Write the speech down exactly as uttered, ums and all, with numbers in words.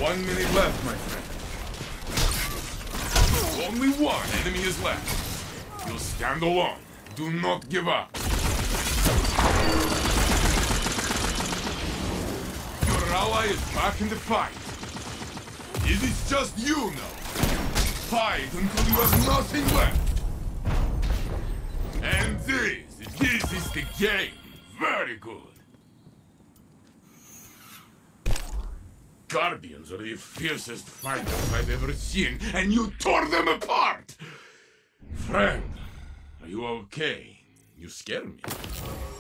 One minute left, my friend. Only one enemy is left. You stand alone. Do not give up. Your ally is back in the fight. It is just you now. Fight until you have nothing left. And this, this is the game. Very good. Guardians are the fiercest fighters I've ever seen, and you tore them apart! Friend, are you okay? You scare me.